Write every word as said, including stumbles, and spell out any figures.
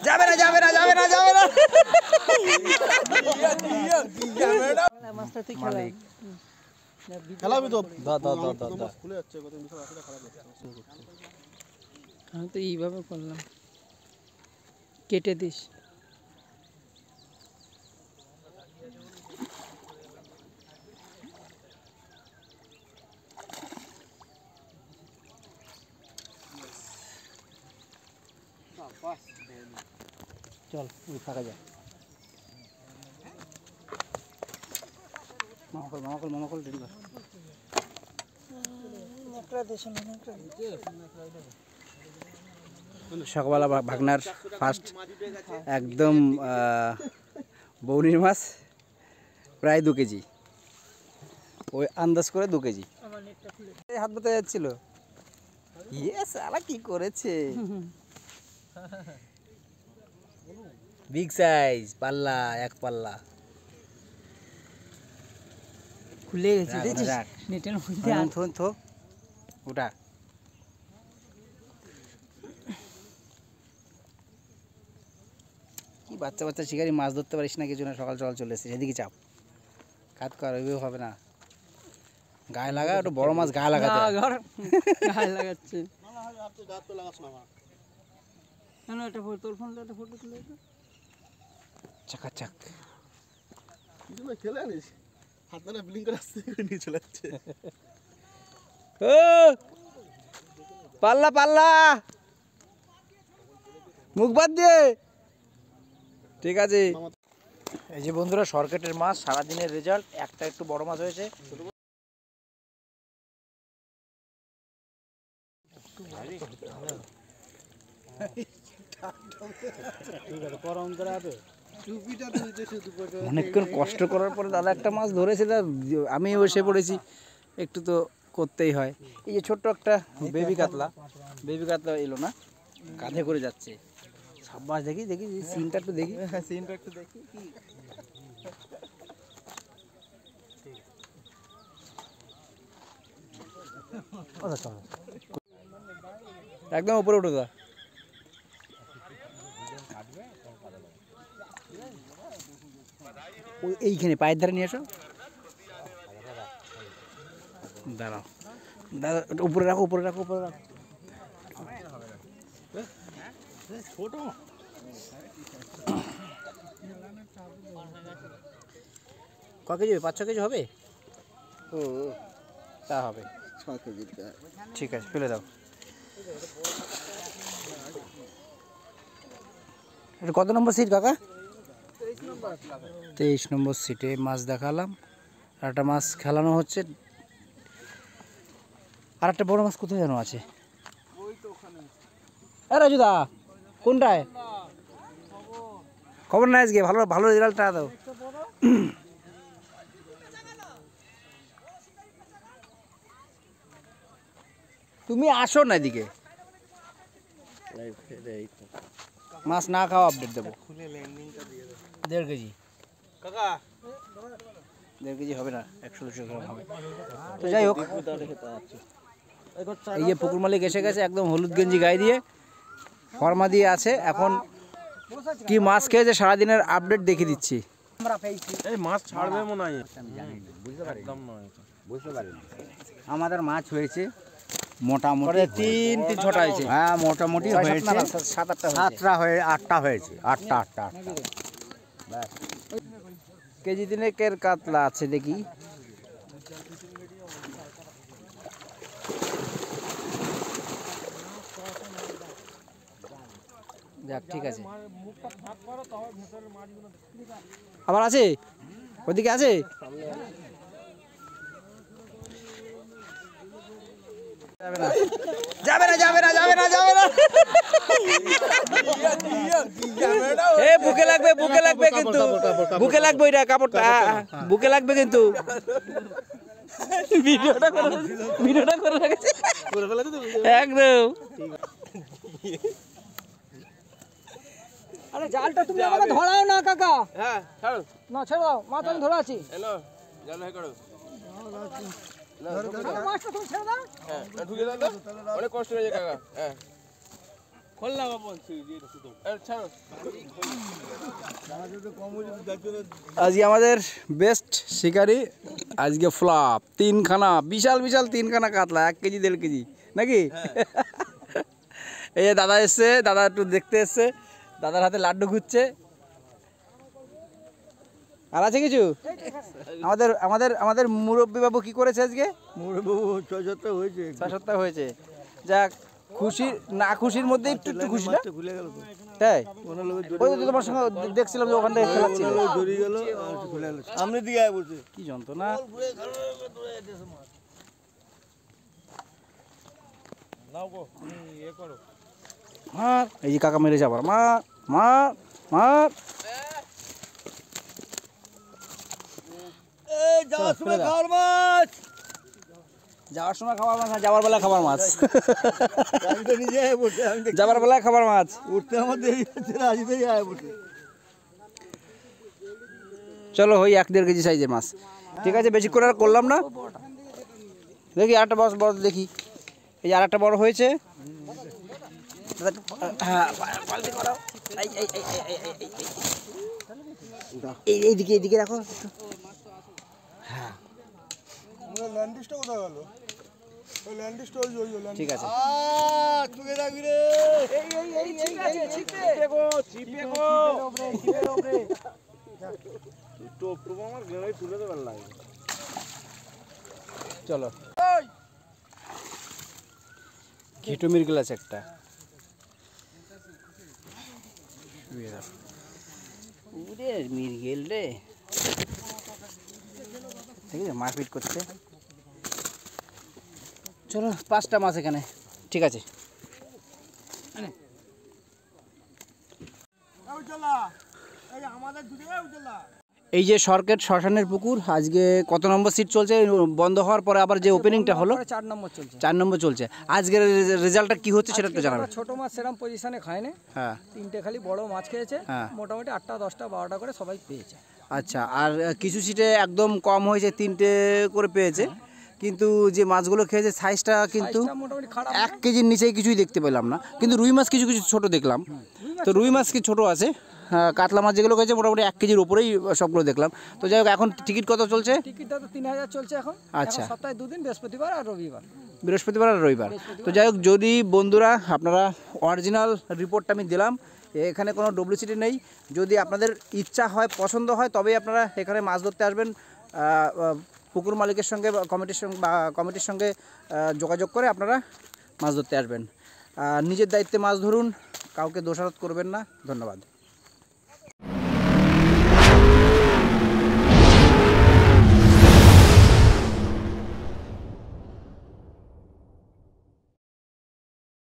যাবে না যাবে না যাবে না যাবে না মাছটা তুই খেলা খেলাবি তো দাও দাও দাও দাও দাও খুলে যাচ্ছে কত বিশাল আসলে খারাপ হচ্ছে আমি তো এইভাবে করলাম কেটে দিস চল ওই থাকা যায় মামা কল মামা কল মামা কল রেডি কর সকালবেলা ভাগনার ফার্স্ট একদম বৌনির মাছ প্রায় দু কেজি ওই আন্দাজ করে দু কেজি হাত বাতে যাচ্ছিল ইয়ে সালা কি করেছে বিগ সাইজ পাল্লা এক পাল্লা খুলে গেছে দেখছিস নেটের মধ্যে থন থো ওটা কি বাচ্চা বাচ্চা শিকারি মাছ ধরতে পারিস না কিছু না সকাল সকাল চলে এসেছে সেদিকে চাপ কাজ কর ওইভাবে হবে না গায়ে লাগা একটু বড় মাছ গায়ে লাগাতে গায়ে লাগাচ্ছে কেন একটা ফটো তোর ফোনটা একটা ফটো তুলে চাকা চাক খেলে আনিস হাত ধরে ব্লিং করে আসতে নিয়ে চলে যাচ্ছে ও পাল্লা পাল্লা মুখ বাদ দিয়ে ঠিক আছে এই যে বন্ধুরা সরকেটের মাছ সারাদিনের রেজাল্ট একটা একটু বড় মাছ হয়েছে অনেকক্ষণ কষ্ট করার পরে দাদা একটা মাছ ধরেছে আমি বসে পড়েছি একটু তো করতেই হয় এই যে ছোট্ট একটা বেবি কাতলা বেবি কাতলা এলো না কাঁধে করে যাচ্ছে সাব্বাস দেখি দেখি সিনটা একটু দেখি সিনটা একটু দেখি একদম উপরে উঠে দা ওই এইখানে পায়ের ধারে নিয়ে আসো দাঁড়াও দাদা উপরে রাখো উপরে রাখো উপরে রাখো ছোট ক কেজি হবে পাঁচ ছ কেজি হবে ও তা হবে ছ কেজি ঠিক আছে ফেলে দাও এটা কত নম্বর সিট কাকা তেইশ নম্বর সিটে মাছ দেখালাম আর একটা মাছ খেলানো হচ্ছে আর একটা বড় মাছ কোথায় যেন আছে রাজুদা কোনটায় খবর নাই আজকে ভালো ভালো রেজাল্টটা দাও তুমি আসো না এদিকে মাছ না খাওয়া আপডেট দেবো দেড় কেজি কাকা দেড় কেজি হবে না একশো দুশো গ্রাম হবে তো যাই হোক এই যে পুকুর মালিক এসে গেছে একদম হলুদ গেঞ্জি গায়ে দিয়ে ফর্মা দিয়ে আছে এখন কি মাছ খেয়েছে সারাদিনের আপডেট দেখিয়ে দিচ্ছি এই মাছ ছাড়বে মনে হয় আমাদের মাছ হয়েছে মোটামুটি তিন তিন ছটা হয়েছে হ্যাঁ মোটামুটি হয়েছে সাত আটটা সাতটা হয়ে আটটা হয়েছে আটটা আটটা আটটা কেজি তিনেকের কাতলা আছে দেখি যাক ঠিক আছে আবার আছে ওদিকে আছে যাবে না যাবে না যাবে না যাবে না এ বুকে লাগবে বুকে লাগবে কিন্তু বুকে লাগবে এটা কাপড়টা বুকে লাগবে কিন্তু ভিডিওটা করে ভিডিওটা করে রেখেছি একদম আরে জালটা তুমি আমাকে ধরাও না কাকা হ্যাঁ ছাড়ো না ছেড়ে দাও মা তুমি ধরে আছি এলো জাল হে করো মাছটা তুমি ছেড়ে দাও হ্যাঁ ঢুকে দাও তো অনেক কষ্ট হয়ে যায় কাকা হ্যাঁ আজকে আমাদের বেস্ট শিকারি আজকে ফ্লপ তিনখানা বিশাল বিশাল তিনখানা কাতলা এক কেজি দেড় কেজি নাকি এই যে দাদা এসছে দাদা একটু দেখতে এসছে দাদার হাতে লাড্ডু ঘুরছে আর আছে কিছু আমাদের আমাদের আমাদের মুরব্বী বাবু কি করেছে আজকে মুরব্বী ছয় সপ্তাহ হয়েছে ছয় সপ্তাহ হয়েছে যাক খুশি না খুশির মধ্যে একটু একটু খুশি না খুলে গেল তো তাই কোনো লোক ওই তো তোমার সঙ্গে দেখছিলাম যে ওখান থেকে খেলাচ্ছিল জড়িয়ে গেল খুলে গেল সামনে দিকে আয় বলছে কি যন্ত্রণা নাও গো এ করো মার এই যে কাকা মেরেছে আবার মার মার মার এই যাওয়ার সময় খাওয়ার মাছ যাওয়ার সময় খাবার মাছ আর যাওয়ার বেলায় খাবার মাছ আমি তো নিজে আয় বলছে আমি তো যাবার বেলায় খাবার মাছ উঠতে আমার দেরি হচ্ছে না আসতেই আয় বলছে চলো ওই এক দেড় কেজি সাইজের মাছ ঠিক আছে বেশি করে আর করলাম না দেখি আরেকটা বড় বড় দেখি এই যে আরেকটা বড় হয়েছে হ্যাঁ পাল্টি করাও এই এই এই এই এই এই এই এইদিকে এইদিকে রাখো হ্যাঁ ল্যান্ডিসটা কোথায় গেল ওই ল্যান্ডিসটা ওই ওই ঠিক আছে আ তুই রাখবি রে এই এই এই ঠিক আছে ছিপে গো ছিপে গো ছিপের উপরে টোপ টোপ আমার গেলে তুলে দেবার লাগে চলো ঘেটু মিরগেল আছে একটা উরে মিরগেল রে ঠিক আছে মারপিট করছে চলো পাঁচটা মাছ এখানে ঠিক আছে এই যে সরকেট শ্মশানের পুকুর আজকে কত নম্বর সিট চলছে বন্ধ হওয়ার পরে আবার যে ওপেনিংটা হলো চার নম্বর চলছে চার নম্বর চলছে আজকের রেজাল্টটা কি হচ্ছে সেটা একটু জানাবেন ছোট মাছ সেরকম পজিশনে খায়নি হ্যাঁ তিনটে খালি বড় মাছ খেয়েছে হ্যাঁ। মোটামুটি আটটা দশটা বারোটা করে সবাই পেয়েছে আচ্ছা আর কিছু সিটে একদম কম হয়েছে তিনটে করে পেয়েছে কিন্তু যে মাছগুলো খেয়েছে সাইজটা কিন্তু সাইজটা মোটামুটি খারাপ এক কেজির নিচে কিছুই দেখতে পেলাম না কিন্তু রুই মাছ কিছু কিছু ছোট দেখলাম তো রুই মাছ কি ছোট আছে হ্যাঁ, কাতলা মাছ যেগুলো খেয়েছে মোটামুটি এক কেজির উপরেই সবগুলো দেখলাম তো যাই হোক এখন টিকিট কত চলছে টিকিটটা তো তিন হাজার চলছে এখন আচ্ছা। এখন সপ্তাহে দুদিন বৃহস্পতিবার আর রবিবার বৃহস্পতিবার আর রবিবার তো যাই হোক যদি বন্ধুরা আপনারা অরিজিনাল রিপোর্টটা আমি দিলাম এখানে কোনো ডব্লিউসিটি নেই যদি আপনাদের ইচ্ছা হয় পছন্দ হয় তবেই আপনারা এখানে মাছ ধরতে আসবেন আহ, আহ, পুকুর মালিকের সঙ্গে বা কমিটির সঙ্গে বা কমিটির সঙ্গে আহ, যোগাযোগ করে আপনারা মাছ ধরতে আসবেন আহ, নিজের দায়িত্বে মাছ ধরুন কাউকে দোষারোপ করবেন না ধন্যবাদ।